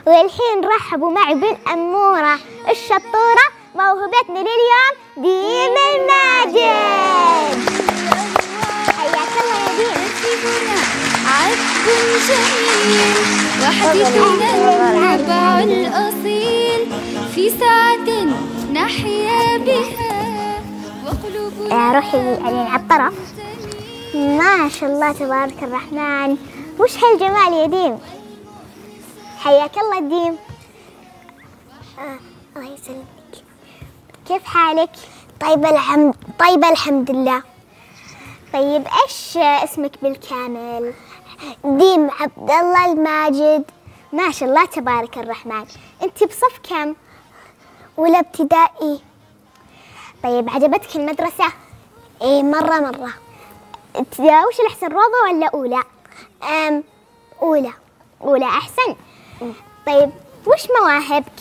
والحين رحبوا معي بالأمورة الشطورة موهبتنا لليوم ديم الماجد. حياك الله يا ديم. عذب جميل وحديثنا الربع الأصيل في ساعة نحيا بها وقلوبنا روحي يعني على الطرف. ما شاء الله تبارك الرحمن، وش هالجمال يا ديم. حياك الله ديم. الله يسلمك. كيف حالك؟ طيب الحمد لله. طيب ايش اسمك بالكامل؟ ديم عبد الله الماجد. ما شاء الله تبارك الرحمن. انت بصف كم؟ اولى ابتدائي. طيب عجبتك المدرسة؟ ايه مرة. وش الأحسن، روضة ولا أولى؟ أولى أحسن. طيب وش مواهبك؟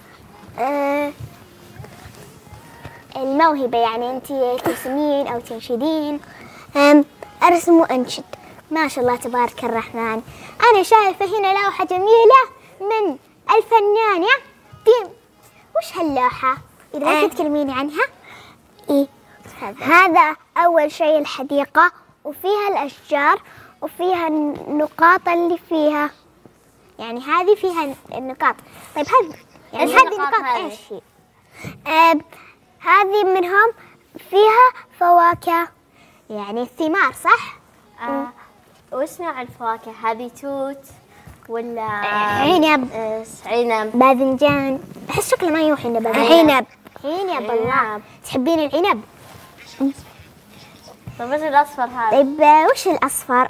الموهبة يعني أنت ترسمين أو تنشدين؟ أرسم وأنشد. ما شاء الله تبارك الرحمن. أنا شايفة هنا لوحة جميلة من الفنانة ديم. وش هاللوحة؟ إذا ممكن تكلميني عنها؟ إيه هذا أول شيء الحديقة، وفيها الأشجار وفيها النقاط اللي فيها، يعني هذه فيها النقاط. طيب هذه النقاط إيش هي؟ هذه منهم فيها فواكه، يعني الثمار صح؟ وش نوع الفواكه؟ هذه توت ولا عنب؟ عنب، باذنجان. أحس شكله ما يوحي إنه باذنجان. عنب. الله، تحبين العنب؟ طيب وش الأصفر هذا؟ طيب وش الأصفر؟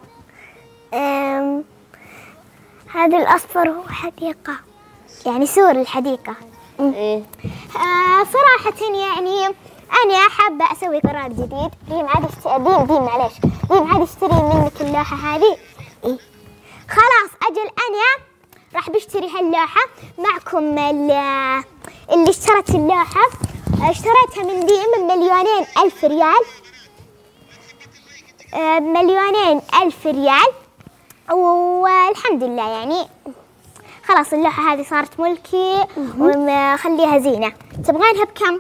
هذا الأصفر هو حديقة، يعني سور الحديقة. إيه. صراحة يعني أنا حابة أسوي قرار جديد. ديم عاد اشتري منك اللوحة هذه. إيه خلاص أجل أنا راح بشتري هاللوحة معكم. اللي اشترت اللوحة اشتريتها من ديم ب2,000,000 ريال. 2,000,000 ريال، والحمد لله يعني خلاص اللوحة هذه صارت ملكي وخليها زينة. تبغينها بكم؟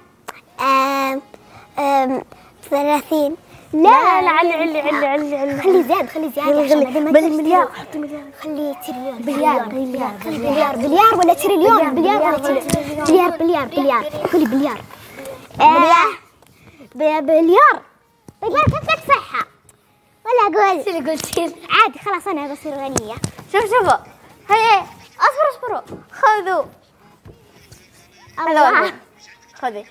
30. لا علي خلي زيادة بالمليار. حطي مليار. خلي تريليون. بليار ولا تريليون؟ بليار. قولي بليار. بليار. طيب أنا كيف لك صحة؟ ولا أقول؟ إيش اللي قلتين؟ عادي خلاص أنا بصير غنية. شوفوا هيا اصبروا خذوا. الله. خذي.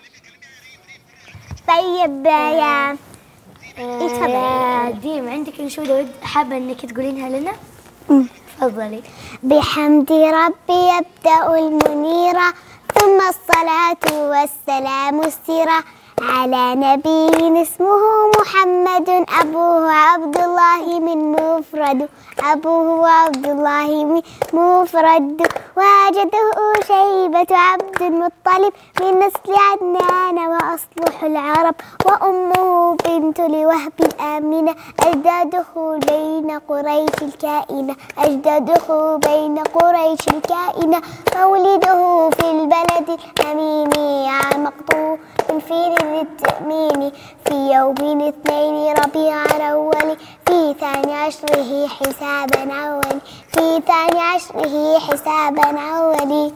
طيب يا تفضلي. ديم عندك انشودة حابة انك تقولينها لنا؟ تفضلي. بحمد ربي يبدأ المنيرة، ثم الصلاة والسلام السيرة على نبي اسمه محمد، أبوه عبد الله من مفرد، وجده شيبة عبد المطلب من نسل عدنان وأصلح العرب، وأمه بنت لوهب الآمنة، أجداده بين قريش الكائنة، مولده في البلد الأمين مقطوع في التأمين، في يوم 2 ربيع الأول، في 12 حسابا أولي.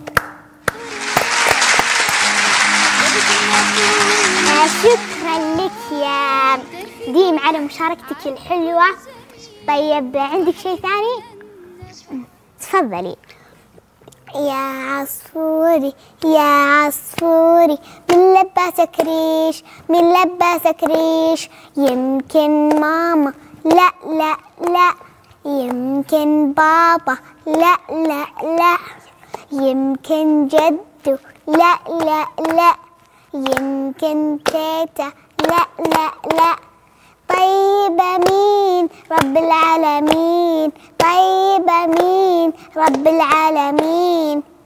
شكرا لك يا ديم على مشاركتك الحلوة. طيب عندك شيء ثاني؟ تفضلي. يا عصفوري من لباسك ريش، يمكن ماما لا يمكن بابا لا يمكن جدو لا يمكن تيتا لا. طيب مين رب العالمين